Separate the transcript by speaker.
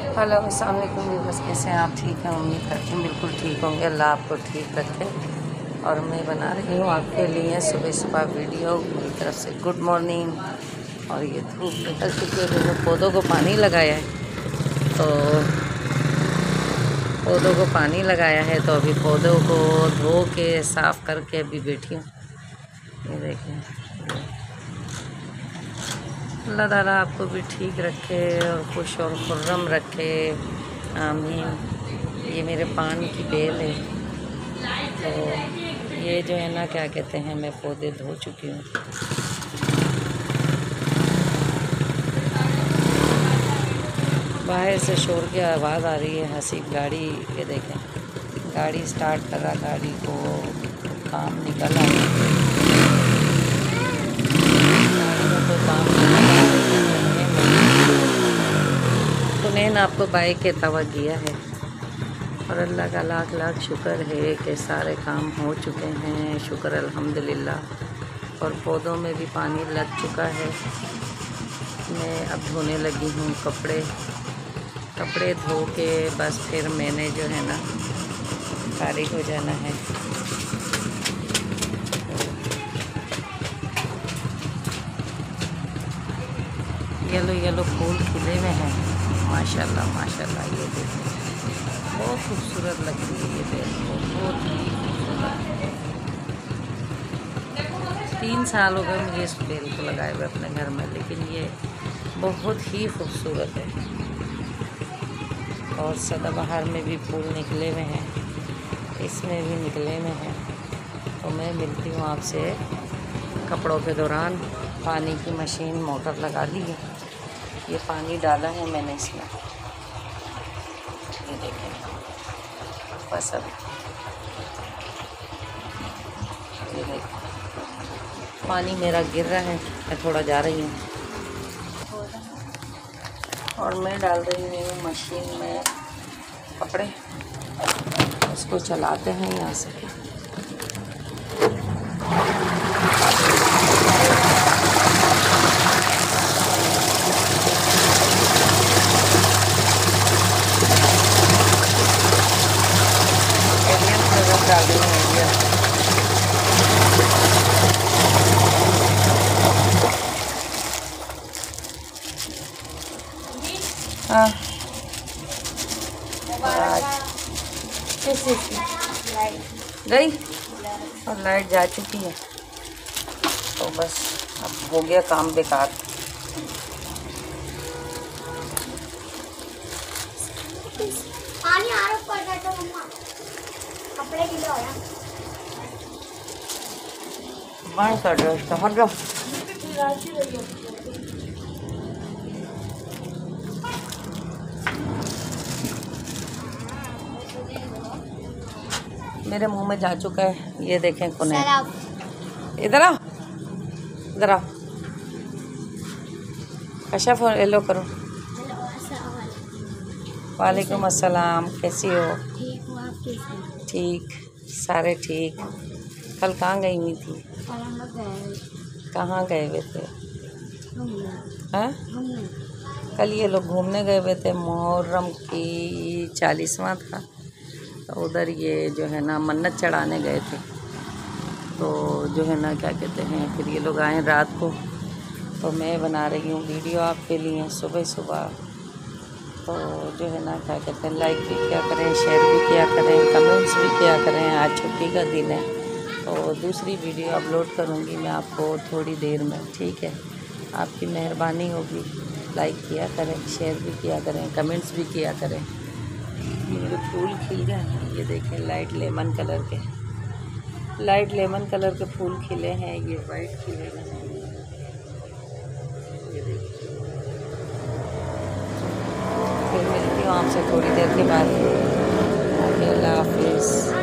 Speaker 1: Hello अस्सलाम वालेकुम viewers, कैसे हैं आप? ठीक हैं? उम्मीद करती हूँ बिल्कुल ठीक होंगे। अल्लाह आपको ठीक रखे। और मैं बना रही हूँ आपके लिए सुबह सुबह वीडियो। मेरी तरफ से गुड मॉर्निंग। और ये धूप निकल चुकी है, मैंने पौधों को पानी लगाया है। तो पौधों को पानी लगाया है तो अभी पौधों को धो के साफ़ करके अभी बैठी हूँ। ये देखें, अल्लाह ताला आपको भी ठीक रखे और खुश और खुर्रम रखे, आमीन। ये मेरे पान की बेल है। तो ये जो है ना, क्या कहते हैं, मैं पौधे धो चुकी हूँ। बाहर से शोर की आवाज़ आ रही है। हसीब गाड़ी, ये देखें, गाड़ी स्टार्ट कर रहा, गाड़ी को काम निकल आया, तो काम उन्हें आपको बाइक के तवा किया है। और अल्लाह का लाख लाख शुक्र है कि सारे काम हो चुके हैं, शुक्र अल्हम्दुलिल्लाह। और पौधों में भी पानी लग चुका है। मैं अब धोने लगी हूँ कपड़े धो के बस फिर मैंने जो है ना फारिग हो जाना है। येलो येलो फूल खिले हुए हैं, माशाल्लाह माशाल्लाह। ये देखें, बहुत खूबसूरत लगती है ये बेल, बहुत ही खूबसूरत। 3 साल हो गए मुझे इस बेल को लगाए हुए अपने घर में, लेकिन ये बहुत ही खूबसूरत है। और सदाबहार में भी फूल निकले हुए हैं, इसमें भी निकले हुए हैं। तो मैं मिलती हूँ आपसे कपड़ों के दौरान। पानी की मशीन मोटर लगा दी है, ये पानी डाला है मैंने इसमें, ये देखें। बस अब ये देखें, पानी मेरा गिर रहा है, मैं थोड़ा जा रही हूँ और मैं डाल रही हूँ मशीन में कपड़े। इसको चलाते हैं यहाँ से। डाल रही हूँ हाँ, गई और लाइट जा चुकी है। तो बस अब हो गया काम बेकार।
Speaker 2: पानी आ रहा पड़ रहा था मम्मा, कपड़े गीले हो रहा।
Speaker 1: बंद कर दो इसको, हट जाओ। मेरे मुंह में जा चुका है, ये देखें कौन है। इधर आओ, इधर आओ। कशफ और एलो करो। वालेकुम अस्सलाम, कैसी हो?
Speaker 2: ठीक हूँ, आप कैसे हैं?
Speaker 1: ठीक, सारे ठीक। कल कहाँ गई हुई थी?
Speaker 2: कल हम लोग गए।
Speaker 1: कहाँ गए हुए थे? हाँ,
Speaker 2: घूमने।
Speaker 1: कल ये लोग घूमने गए हुए थे। मुहर्रम की 40वां था, तो उधर ये जो है ना मन्नत चढ़ाने गए थे। तो जो है ना, क्या कहते हैं, फिर ये लोग आए रात को। तो मैं बना रही हूँ वीडियो आपके लिए सुबह सुबह। तो जो है ना, क्या कहते हैं, लाइक भी किया करें, शेयर भी किया करें, कमेंट्स भी किया करें। आज छुट्टी का दिन है, तो दूसरी वीडियो अपलोड करूँगी मैं आपको थोड़ी देर में, ठीक है? आपकी मेहरबानी होगी, लाइक किया करें, शेयर भी किया करें, कमेंट्स भी किया करें। मेरे फूल खिल गए, ये देखें, लाइट लेमन कलर के फूल खिले हैं। ये वाइट खिले हैं, ये देखिए। फिर मिलती हूँ आपसे थोड़ी देर के बाद। अल्लाह हाफिज़।